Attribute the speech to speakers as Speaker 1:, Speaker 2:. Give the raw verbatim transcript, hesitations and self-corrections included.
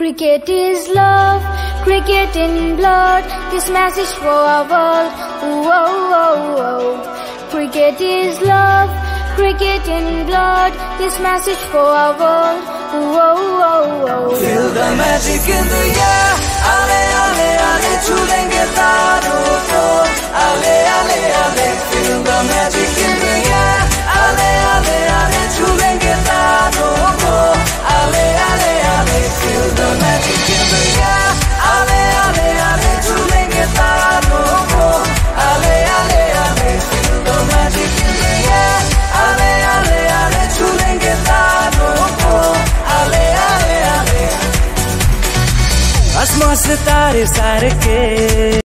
Speaker 1: Cricket is love, cricket in blood, this message for our world. Ooh, oh, oh, oh. Cricket is love, cricket in blood, this message for our world. Ooh, oh, oh, oh.
Speaker 2: Feel the magic in the air. Ale, ale, ale, chulenge taro ko. Ale, ale, ale, feel the magic in the air. Ale, ale, ale, chulenge taro ko. Ale, ale, ale, feel the magic in the air. Ale, ale, ale, chulenge taro ko. Ale, ale, ale, feel the magic in the air. Ale, ale, ale, chulenge taro ko. Ale, ale, ale, आसमां से तारे सारे के